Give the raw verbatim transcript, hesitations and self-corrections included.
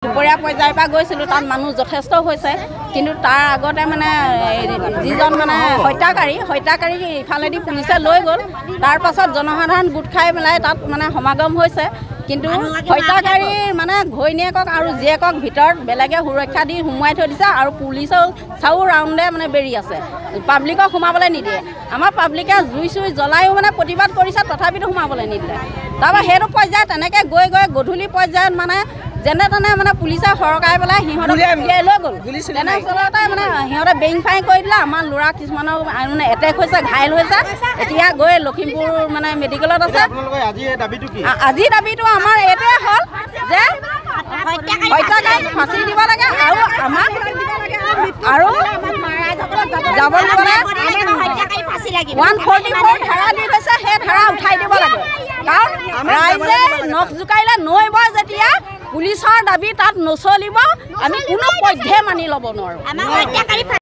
দুপৰীয়া পৰ্যায়ৰ পৰা গৈছিলোঁ, তাত মানুহ যথেষ্ট হৈছে, কিন্তু তাৰ আগতে মানে যিজন মানে হত্যাকাৰী হত্যাকাৰী ইফালেদি পুলিচে লৈ গ'ল। তাৰ পাছত জনসাধাৰণ গোট খাই পেলাই তাত মানে সমাগম হৈছে, কিন্তু হত্যাকাৰীৰ মানে ঘৈণীয়েকক আৰু জীয়েকক ভিতৰত বেলেগে সুৰক্ষা দি সোমোৱাই থৈ দিছে আৰু পুলিচেও চাউ ৰাউণ্ডে মানে বেৰি আছে, পাব্লিকক সোমাবলৈ নিদিয়ে। আমাৰ পাব্লিকে জুই চুই জ্বলায়ো মানে প্ৰতিবাদ কৰিছে, তথাপিতো সোমাবলৈ নিদিলে। তাৰপৰা সেইটো পৰ্যায়ত তেনেকৈ গৈ গৈ গধূলি পৰ্যায়ত মানে যেনে তেনে মানে পুলিচে সৰকাই পেলাই সিহঁতক উলিয়াই লৈ গ'ল। তেনেস্থলতে মানে সিহঁতে বেং ফাই কৰি দিলে। আমাৰ ল'ৰা কিছুমানৰ মানে এটেক হৈছে, ঘাইল হৈছে, এতিয়া গৈ লখিমপুৰ মানে মেডিকেলত আছে। আজি দাবীটো আমাৰ এইটোৱে হ'ল যে হত্যাকাৰীক ফাঁচি দিব লাগে আৰু আমাক আৰু যাব লাগে। ওৱান ফৰ্টি ফ'ৰ ধাৰা দি থৈছে, সেই ধাৰা উঠাই দিব লাগে, কাৰণ ৰাইজে নখ জোকাৰিলে নৈ বয় যেতিয়া পুলিচৰ দাবী তাত নচলিব, আমি কোনো পধ্যে মানি ল'ব নোৱাৰোঁ।